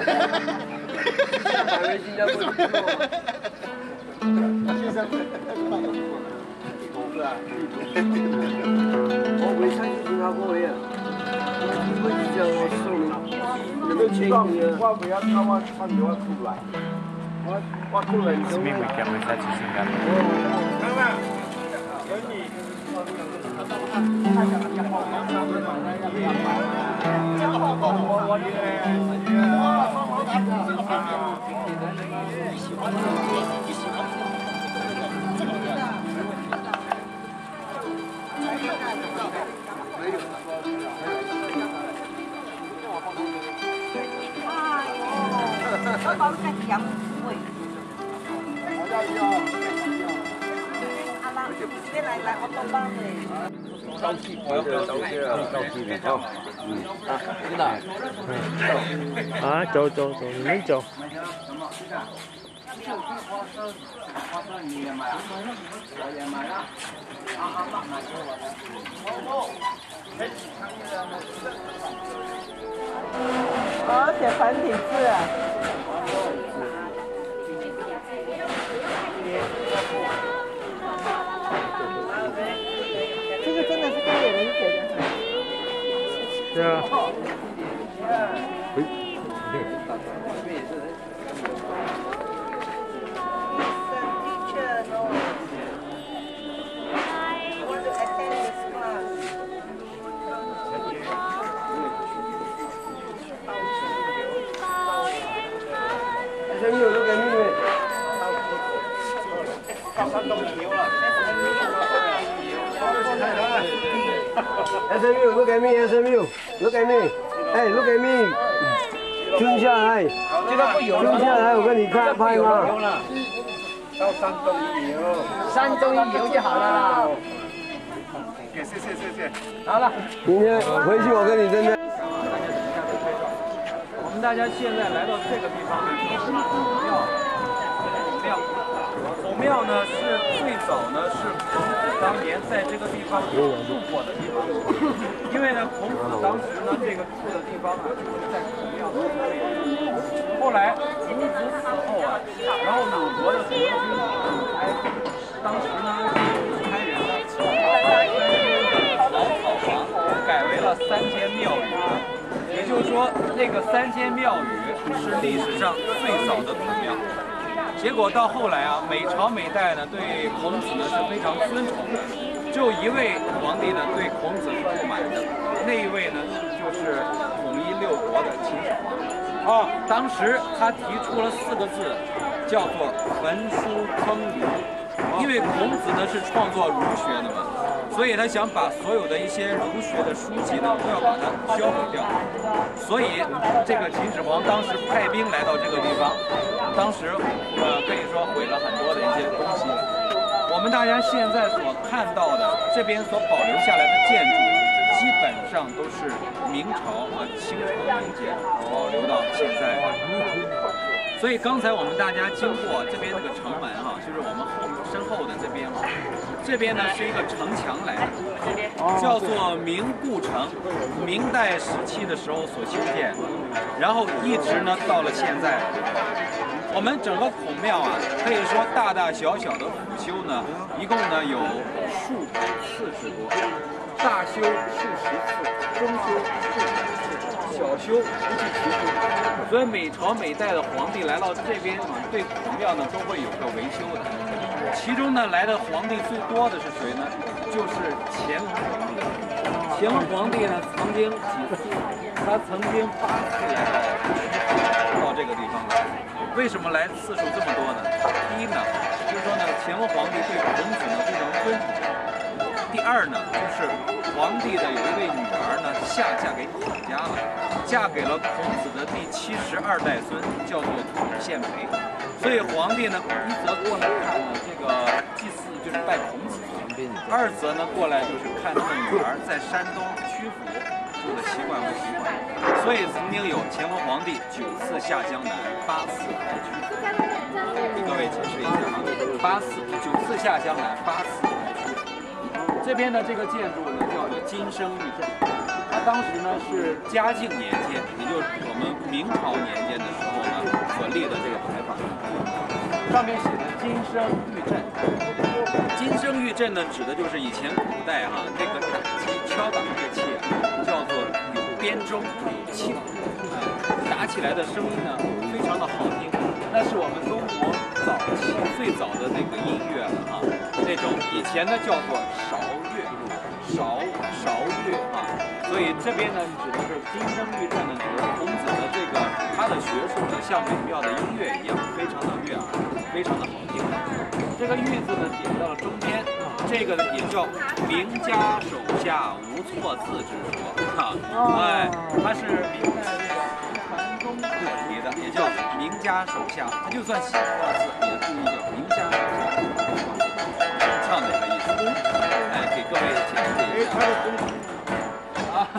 回新加坡。
我未参加新加坡嘅，我只有我送你情嘅。
我不要他们穿着出来，我出来。
是咪会夾佢晒住先㗎？
看看，有你。
我講嘅飲會。阿媽，你嚟我到幫你。
高級，我要喝高級的，高級的，好，真的。
啊，走走走，你们走。
哦，写繁体字啊。这个真的是跟野人写的。
是啊。
SMU, look at me, SMU, look at me, hey, look at me， 蹲下来，蹲下来，我跟你看拍吗？
到山东一游，
山东一游就好了。
谢。
好了，
明天回去我跟你真的。
我们大家现在来到这个地方呢，就是孔庙。孔庙呢是最早呢是孔子当年在这个地方住过的地方，因为呢孔子当时呢这个住的地方啊就是在孔庙的后面。后来孔子死后啊，然后鲁国的国君当时呢开人了，改为了3000庙宇，也就是说那个3000庙宇是历史上最早的孔庙。结果到后来啊，每朝每代呢对孔子呢是非常尊崇的，只有一位皇帝呢对孔子是不满的，那一位呢就是统一6国的秦始皇。当时他提出了4个字，叫做焚书坑儒，因为孔子呢是创作儒学的嘛，所以他想把所有的一些儒学的书籍呢都要把它销毁掉，所以这个秦始皇当时派兵来到这个地方。当时，可以说毁了很多的一些东西。我们大家现在所看到的这边所保留下来的建筑，基本上都是明朝和清朝年间保留到现在的。所以刚才我们大家经过这边那个城门哈，就是我们身后的这边哈，这边呢是一个城墙来的，叫做明固城，明代时期的时候所修建，然后一直呢到了现在。我们整个孔庙啊，可以说大大小小的辅修呢，一共呢有数40多，大修数10次，中修数10次，小保修，不计其数。所以每朝每代的皇帝来到这边啊，对孔庙呢都会有个维修的。其中呢来的皇帝最多的是谁呢？就是乾隆皇帝。乾隆皇帝呢曾经8次来到这个地方来。为什么来次数这么多呢？第一呢，就是说呢，乾隆皇帝对孔子呢非常尊崇。第二呢，就是皇帝的有一位女儿呢下嫁给孔家了，嫁给了孔子的第72代孙，叫做孔献培。所以皇帝呢一则过来看呢这个祭祀，就是拜孔子；二则呢过来就是看他的女儿在山东曲阜住的习惯不习惯。所以曾经有乾隆皇帝9次下江南，8次来曲阜。给各位解释一下啊，9次下江南，8次来曲阜。这边的这个建筑呢叫做金生玉镇，它当时呢是嘉靖年间，也就是我们明朝年间的时候呢所立的这个牌坊，上面写的金生玉镇。金生玉镇呢指的就是以前古代哈那个打击敲打乐器啊，叫做有编钟有磬，打起来的声音呢非常的好听，那是我们中国最早的那个音乐了啊。这种以前呢叫做韶乐，韶乐啊，所以这边呢指的是金生玉镇呢，指的孔子的这个他的学术呢像美妙的音乐一样，非常的悦耳，非常的好听。这个玉字呢点到了中间，这个呢也叫名家手下无错字之说啊，哎，它是明代这个传宗所提的，也叫名家手下，它就算写错了字，也注意叫名家手下。这样的一个意思，哎，给各位解释一下。啊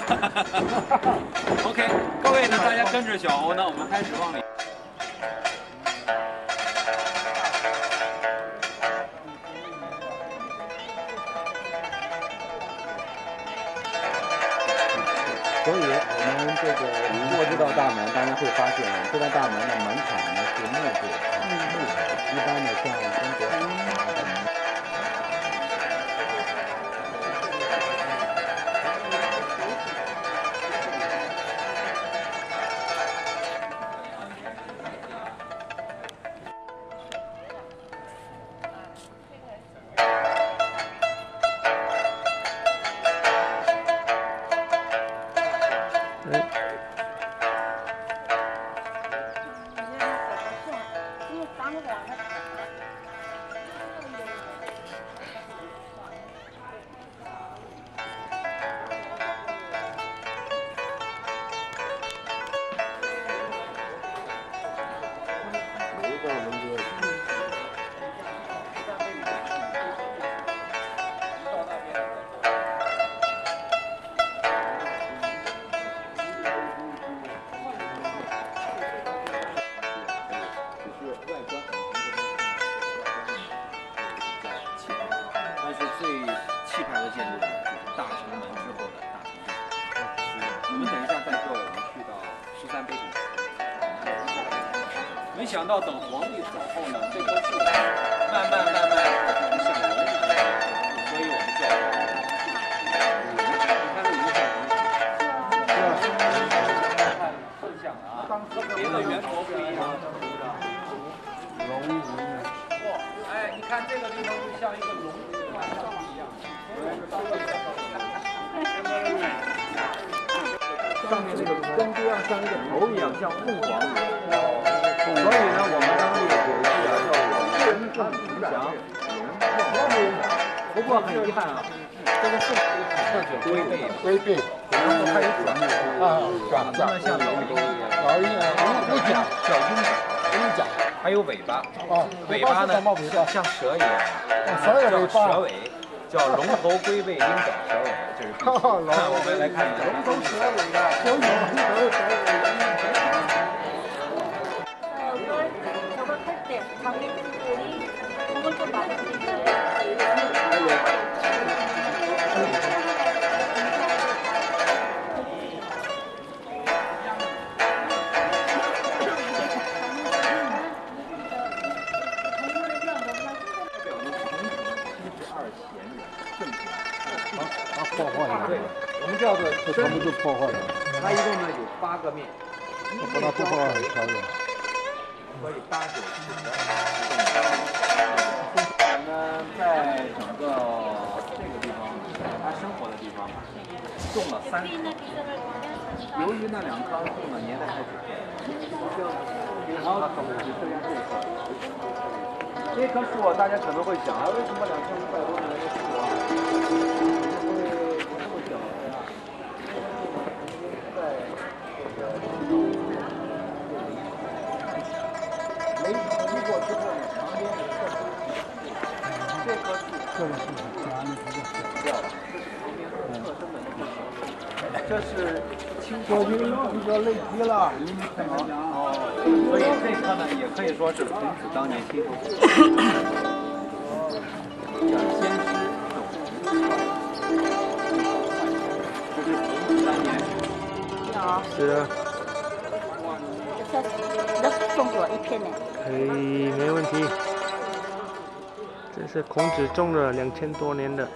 ，OK， 各位呢，大家跟着小欧呢，我们开始往里。
所以我们这个过这道大门，大家会发现这道大门的门槛呢是木头，一般的像中国。
没想到等皇帝走后呢，这棵树慢慢向龙了，所以我们叫它。你看这一下，看像啊，和别的圆佛不一样，是不是？龙。哎，你看这个地方就像一个龙万丈一样。上面这个根基要像一个头一样，像凤凰一样。所以呢，我们当地有一句啊，叫人众吉祥，不过很遗憾啊，这个凤龟背，然后还有爪子呢像老鹰一样，有角叫鹰角，还有尾巴，尾巴呢像蛇一样，叫蛇尾。叫龙头龟背鹰角蛇尾，这是看我们来看一下。龙头蛇尾的，有龙头蛇尾。
破坏了，
我们叫做
这全部都破坏了。
它一共呢有8个面，
把它不好很漂亮。
所以8、9、10、我们在整个这个地方，他生活的地方，种了3棵。由于那2棵树呢年代太久，然后它只剩下这棵。这棵树大家可能会想啊，为什么2500多年的树啊，会这么小呢？雷雨过之后呢，旁边的这棵树，这个树掉了，这是青丘比较累积了，哦，所以这棵呢也可以说是孔子当年亲手先师这是孔子当年。
是啊。
那送给我1片呢？
可以，没问题。这是孔子种了2000多年的。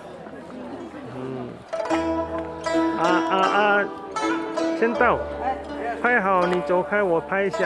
先到，拍好你走开，我拍一下。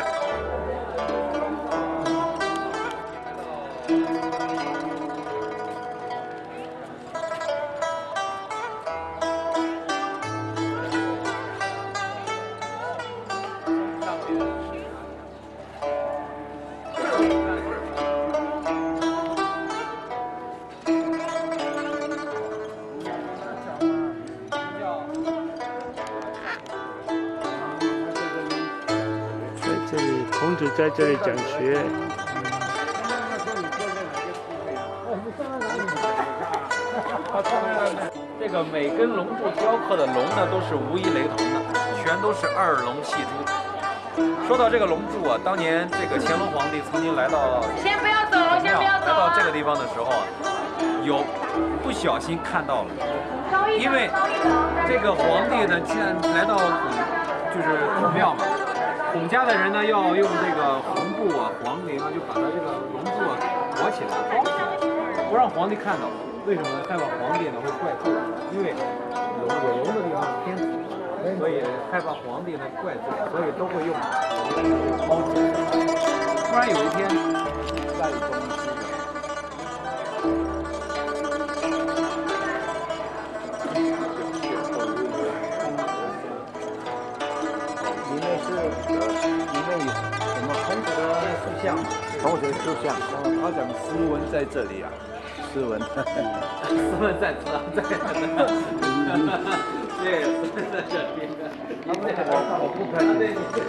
孔子在这里讲学。
这个每根龙柱雕刻的龙呢，都是无一雷同的，全都是2龙戏珠。说到这个龙柱啊，当年这个乾隆皇帝曾经来到
先不要走，先不要走。
来到这个地方的时候啊，有不小心看到了，因为这个皇帝呢，既然来到就是孔庙嘛。孔家的人呢，要用这个红布啊、黄绫啊，就把它这个龙柱啊裹起来、包起来，不让皇帝看到。为什么呢？害怕皇帝呢会怪罪，因为有龙的地方偏紫，所以害怕皇帝呢怪罪，所以都会用包起来。突然有一天，下雨中
同学塑像，他讲诗文在这里啊，诗文，
诗文在这，对，诗文在这里。
我不可能。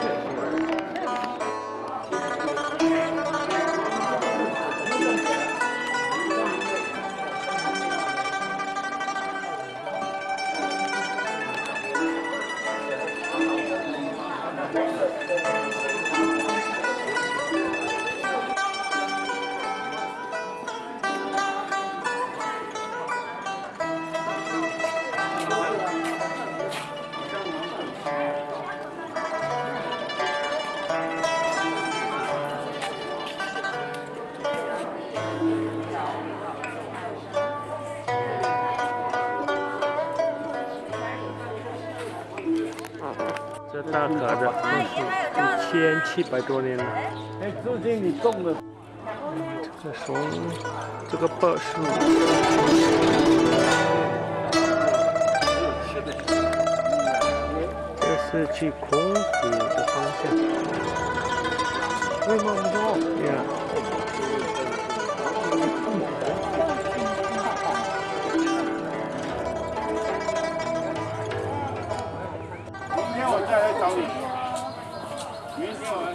这大卡的1700多年了。
哎，最近你种的，
这松，这个柏树，这是去孔子的方向。
为什么不说？
呀。
明天我再来找你。明天我。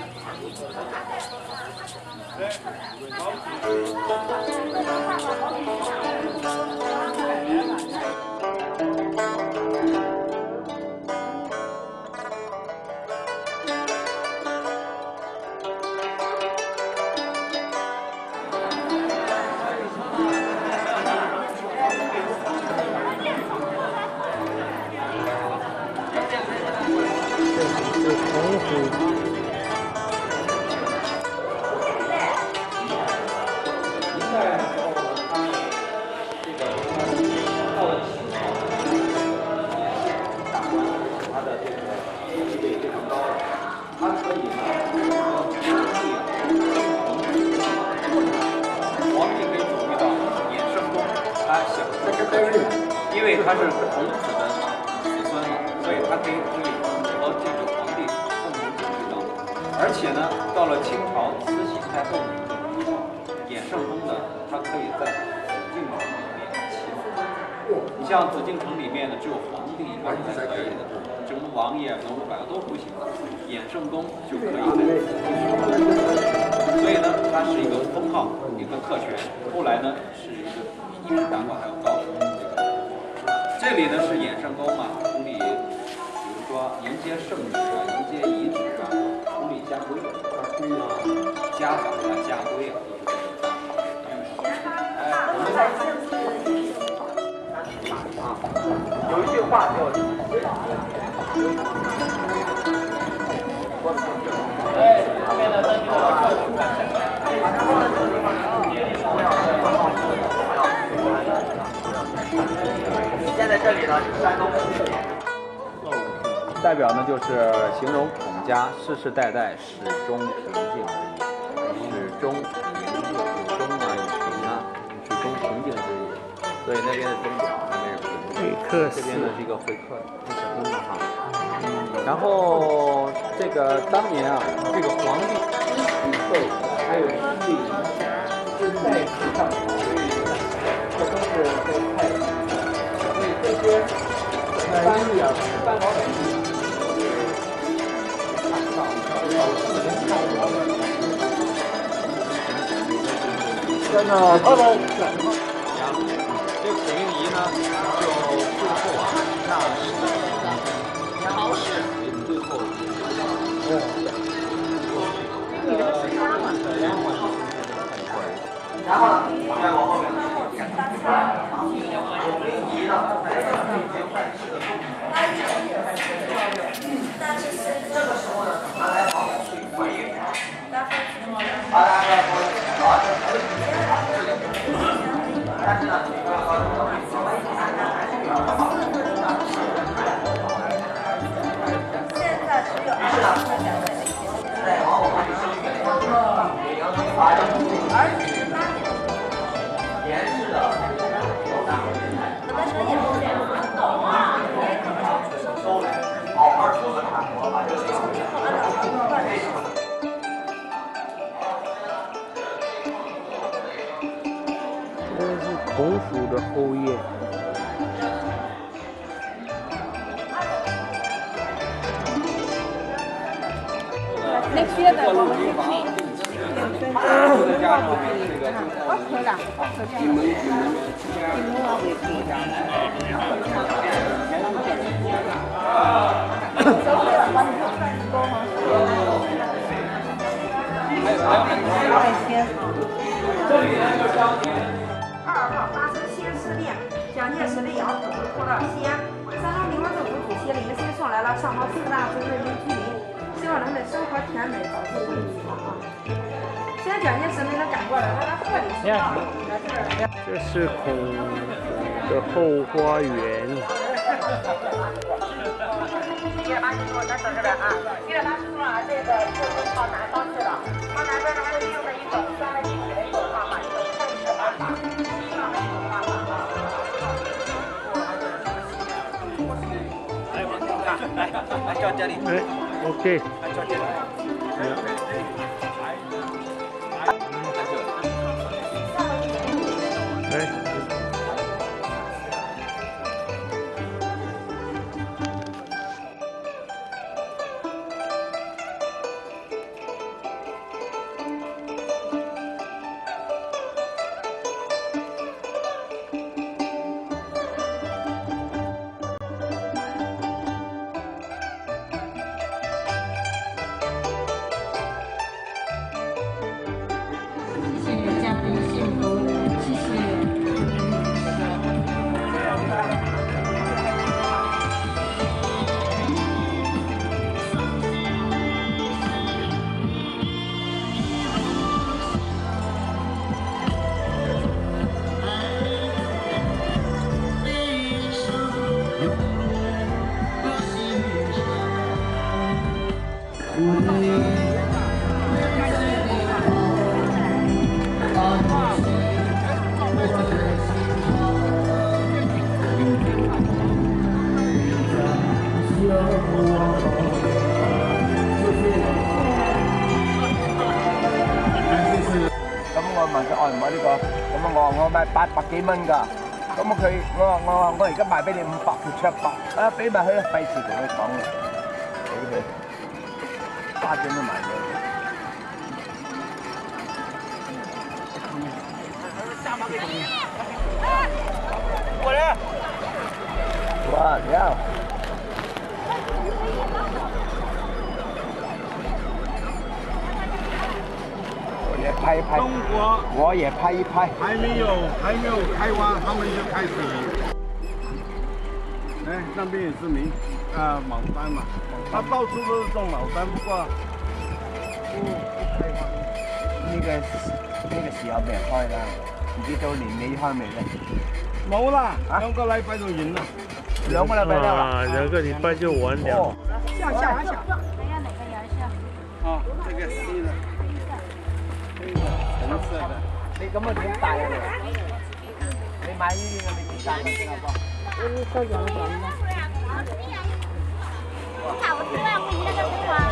这是孔子。
他的这个
它可以呢，皇帝可以考虑到衍圣公，他想因为他是孔子的子孙嘛，所以他可以和这个皇帝共同考虑到。而且呢，到了清朝慈禧太后年间，衍圣公呢，他可以在紫禁城里面起舞。你像紫禁城里面呢，只有皇帝一个人才可以的。什么王爷、文武百官都不行的，衍圣公就可以在。所以呢，它是一个封号，一个特权。后来呢，是一个比一品大官还要高。这里呢是衍圣公嘛，处理，比如说迎接圣旨啊、迎接遗旨啊，处理家规啊、家法啊、家规啊。 有一句话叫现在这里呢是山东代表呢就是形容孔家世世代代始终平静之意，始终平静，有终啊有平啊，始终平静之意。所以那边的钟表，那边是会客，这边呢是一个会客是什么哈？然后这个当年啊，这个皇帝对，还有西域是再次上朝，这都是被派的。所以这些翻译啊，半岛本地，
在那2楼。
这个水运仪呢，就最后啊，那是朝市，最后然后呢，再往后面，仪呢，这个时候呢，拿来好去回应。好的，好，但是呢，
现在只有
于是呢，在往我们而且严氏的收来，好好出子看，我把这个
这是孔府的后院。
那些的我们去。
再加上这个
我可了，可这样。金龙啊，为主。
2号发生新事变，蒋介石的杨虎拖到西安，山东民国政府主席林森送来了上号4大村人民居民，希望他们的生活甜美，早日回家啊。现在蒋介石没能赶过来，他贺礼是到了。
这是孔的后花园。
180度，咱等着点啊！180度啊，这个就是朝南方去的，朝南边呢会利用的一种专门地铁的一种方法，一种快捷方法，上面一种方法。
来，叫这里。
哎 ，OK。
来，叫这里。
哎。
我問佢愛唔愛呢個，咁啊我賣800幾蚊㗎，咁啊佢我而家賣俾你500條700，啊俾埋佢啦，費事同佢講啦，俾佢8點都賣咗。過嚟！哇，屌！ 也拍一拍，
中国
我也拍一拍。
还没有开挖，他们就开始。哎，那边也是牡丹嘛，它到处都是种牡丹，不过不开花。
呢個時候未開啦，唔知到年尾開未咧？
冇啦，2個禮拜就完啦。
2個禮拜了啦。
2個禮拜就完了。
下。
还要哪个颜色？
啊，这个是的。 红色的，
你咁啊點大啊你？你買呢啲咁你點大佢先好噃？
我收咗錢啦。看我这样不一样的地方。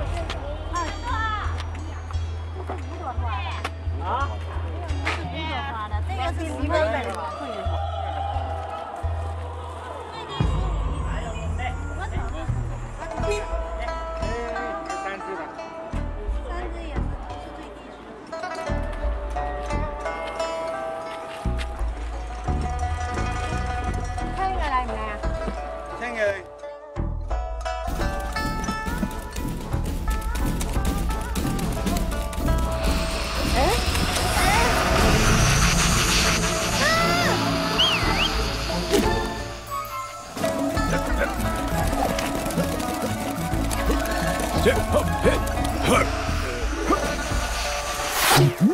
啊？这是5朵花的，这个是10分的。
Hit!